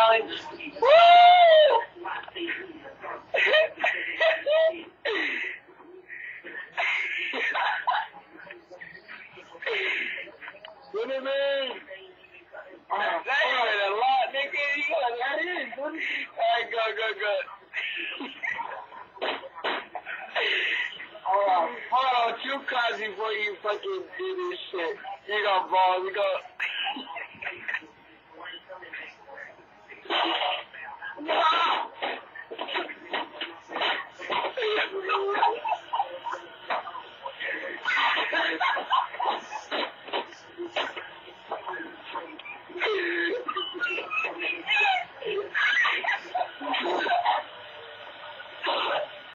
smiling. Woo! What do you mean? That ain't a lot, nigga. You got that in. Alright, go. Hold on, you crazy before you fucking do this shit. You got balls, you got... No!